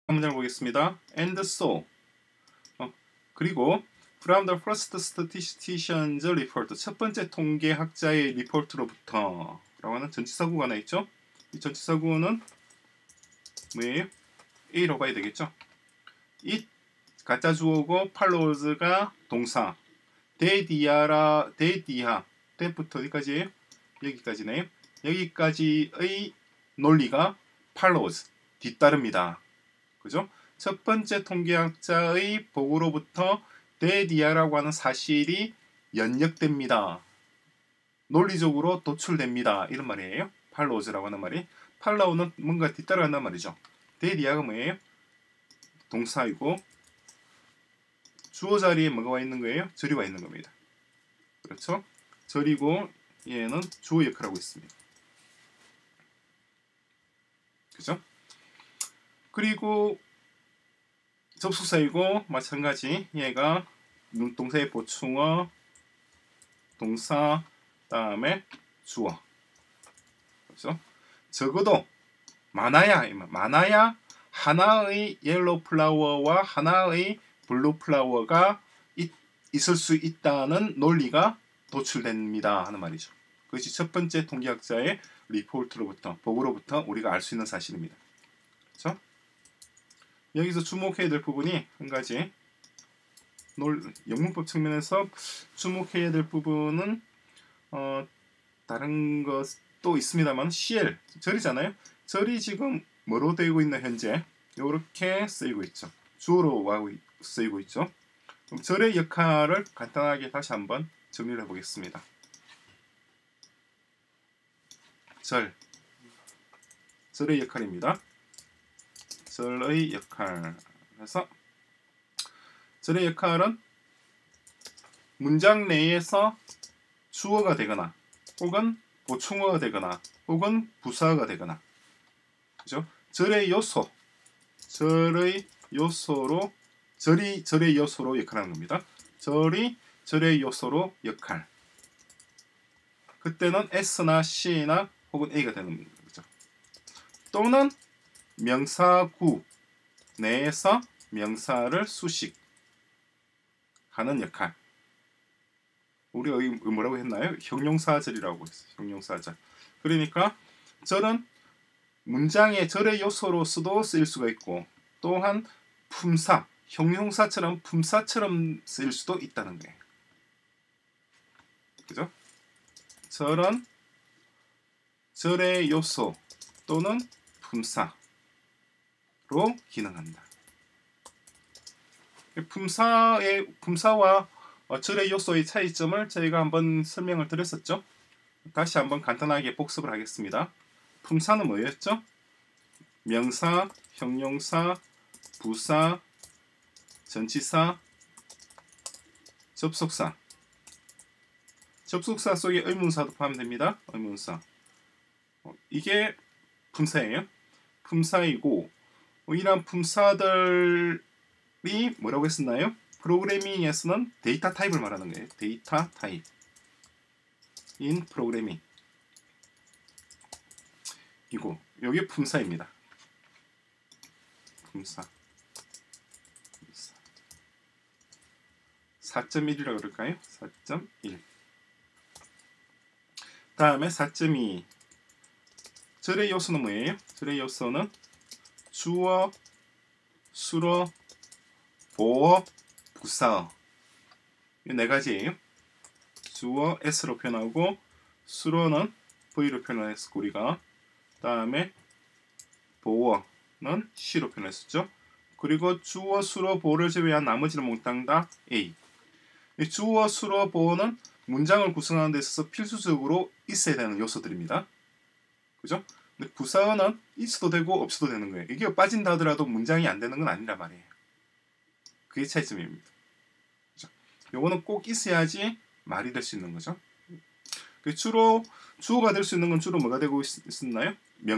문장을 보겠습니다. And so 그리고 from the first statistician's report 첫 번째 통계학자의 리포트로부터 라고 하는 전치사구가 하나 있죠. 이 전치사구는 뭐예요? A로 봐야 되겠죠. it 가짜 주어고 follows가 동사 대디하 때부터 어디까지예요? 여기까지네요. 여기까지의 논리가 follows 뒤따릅니다. 그죠? 첫 번째 통계학자의 보고로부터 대디하라고 하는 사실이 연역됩니다. 논리적으로 도출됩니다. 이런 말이에요. follows라고 하는 말이. follow는 뭔가 뒤따라간단 말이죠. 대디하가 뭐예요? 동사이고 주어 자리에 뭐가 와 있는 거예요? 절이 와 있는 겁니다. 그렇죠? 절이고 얘는 주어 역할을 하고 있습니다. 그죠? 그리고 접속사이고 마찬가지 얘가 동사의 보충어 동사 다음에 주어. 그렇죠? 적어도 많아야 하나의 옐로우 플라워와 하나의 블루 플라워가 있을 수 있다는 논리가 도출됩니다 하는 말이죠. 그것이 첫 번째 통계학자의 리포트로부터 보고로부터 우리가 알 수 있는 사실입니다. 그렇죠? 여기서 주목해야 될 부분이 한 가지 영문법 측면에서 주목해야 될 부분은 다른 것도 있습니다만 CL 절이잖아요. 절이 지금 뭐로 되고 있나 현재 이렇게 쓰이고 있죠. 주어로 쓰이고 있죠. 그럼 절의 역할을 간단하게 다시 한번 정리를 해보겠습니다. 절의 역할입니다. 절의 역할. 그래서 절의 역할은 문장 내에서 주어가 되거나 혹은 보충어가 되거나 혹은 부사가 되거나 그죠? 절의 요소로 절의 요소로 역할하는 겁니다. 절의 요소로 역할. 그때는 S나 C나 혹은 A가 되는 거죠. 또는 명사구 내에서 명사를 수식하는 역할. 우리가 뭐라고 했나요? 형용사절이라고 했어요. 형용사절. 그러니까 절은 문장의 절의 요소로서도 쓰일 수가 있고 또한 품사, 형용사처럼 품사처럼 쓰일 수도 있다는 거예요. 그죠? 절은 절의 요소 또는 품사로 기능한다. 품사와 절의 요소의 차이점을 저희가 한번 설명을 드렸었죠. 다시 한번 간단하게 복습을 하겠습니다. 품사는 뭐였죠? 명사, 형용사, 부사, 전치사, 접속사. 접속사 속에 의문사도 포함됩니다. 의문사. 이게 품사예요. 품사이고 이런 품사들이 뭐라고 했었나요? 프로그래밍에서는 데이터 타입을 말하는 거예요. 데이터 타입. in 프로그래밍. 이고 여기 품사입니다. 품사. 4.1이라고 그럴까요? 4.1. 다음에 4.2. 절의 요소는 뭐예요? 절의 요소는 주어, 수어, 보어, 부사어. 이 네 가지예요. 주어 S로 표현하고 수어는 V로 표현했었고 우리가 다음에 보어는 C로 표현했었죠. 그리고 주어, 수어, 보어를 제외한 나머지는 몽땅 다 A. 이 주어, 수어, 보어는 문장을 구성하는 데 있어서 필수적으로 있어야 되는 요소들입니다. 그죠? 근데 부사어는 있어도 되고 없어도 되는 거예요. 이게 빠진다 하더라도 문장이 안 되는 건 아니란 말이에요. 그게 차이점입니다. 그죠? 요거는 꼭 있어야지 말이 될 수 있는 거죠. 주로 주어가 될 수 있는 건 주로 뭐가 되고 있나요?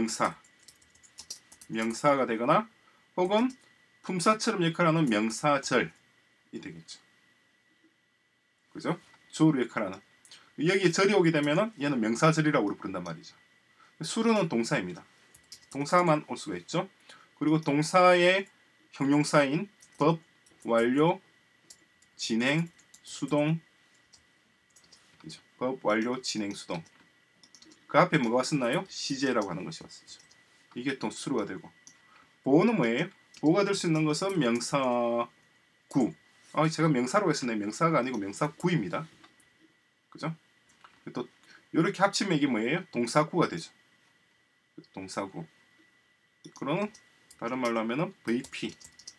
명사가 되거나 혹은 품사처럼 역할하는 명사절이 되겠죠. 그죠? 주어로 역할하는. 여기에 절이 오게 되면은 얘는 명사절이라고 부른단 말이죠. 수로는 동사입니다. 동사만 올 수가 있죠. 그리고 동사의 형용사인 법, 완료, 진행, 수동. 그죠? 법, 완료, 진행, 수동. 그 앞에 뭐가 왔었나요? 시제라고 하는 것이 왔었죠. 이게 또 수로가 되고. 보호는 뭐예요? 보호가 될 수 있는 것은 명사구. 제가 명사라고 했었네요. 명사가 아니고 명사구입니다. 그죠? 또 이렇게 합치면 이게 뭐예요? 동사구가 되죠. 동사구. 그럼 다른 말로 하면은 VP.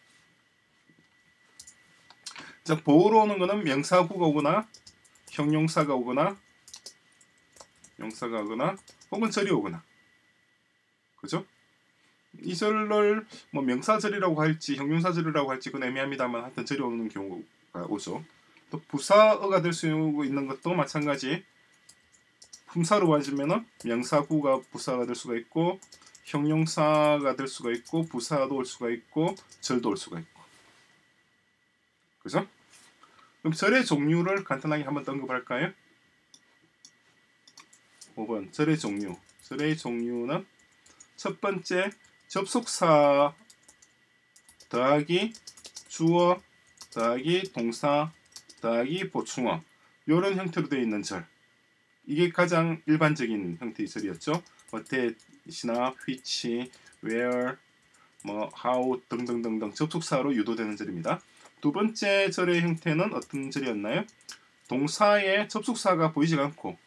자, 보호로 오는 거는 명사구가 오거나 형용사가 오거나 명사가 오거나 혹은 절이 오거나. 그죠? 이 절을 뭐 명사절이라고 할지 형용사절이라고 할지 그건 애매합니다만 하여튼 절이 오는 경우가 오죠. 또 부사어가 될 수 있는 것도 마찬가지. 품사로 봐주면은 명사구가 부사가 될 수가 있고 형용사가 될 수가 있고 부사도 올 수가 있고 절도 올 수가 있고. 그죠? 그럼 절의 종류를 간단하게 한번 언급할까요? 5번 절의 종류. 절의 종류는 첫 번째 접속사 더하기 주어 더하기 동사 더하기 보충어 이런 형태로 되어 있는 절. 이게 가장 일반적인 형태의 절이었죠. that이나 which, where, how 등등등등 접속사로 유도되는 절입니다. 두 번째 절의 형태는 어떤 절이었나요? 동사의 접속사가 보이지가 않고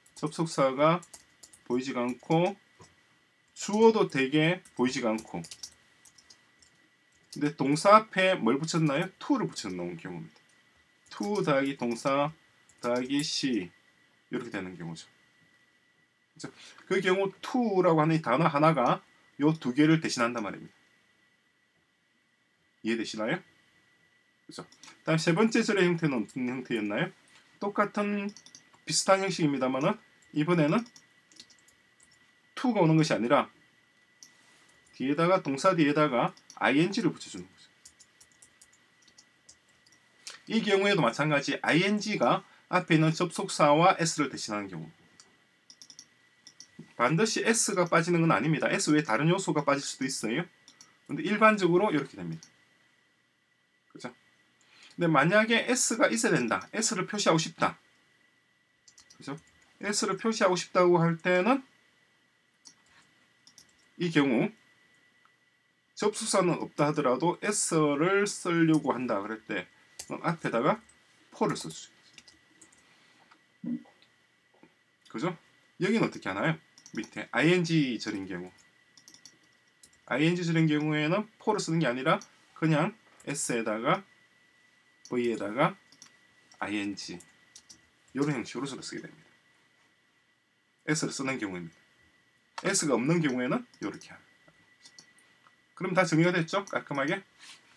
주어도 되게 보이지가 않고 근데 동사 앞에 뭘 붙였나요? to를 붙여놓은 경우입니다. to 더하기 동사 더하기 she 이렇게 되는 경우죠. 그렇죠? 그 경우 to라고 하는 이 단어 하나가 요 두 개를 대신한단 말입니다. 이해되시나요? 그렇죠? 다음 세 번째 절의 형태는 어떤 형태였나요? 똑같은 비슷한 형식입니다만은 이번에는 to가 오는 것이 아니라 뒤에다가 동사 뒤에다가 ing를 붙여주는 거죠. 이 경우에도 마찬가지 ing가 앞에 있는 접속사와 s를 대신하는 경우. 반드시 s가 빠지는 건 아닙니다. s 외에 다른 요소가 빠질 수도 있어요. 근데 일반적으로 이렇게 됩니다. 그죠? 근데 만약에 s가 있어야 된다. s를 표시하고 싶다. 그죠? s를 표시하고 싶다고 할 때는 이 경우 접속사는 없다 하더라도 s를 쓰려고 한다 그럴 때 앞에다가 for를 써주죠. 그죠? 여기는 어떻게 하나요? 밑에 ing 절인 경우 ing 절인 경우에는 for를 쓰는 게 아니라 그냥 s에다가 v에다가 ing 이런 형식으로 쓰게 됩니다. s를 쓰는 경우입니다. s가 없는 경우에는 이렇게 합니다. 그럼 다 정리가 됐죠? 깔끔하게?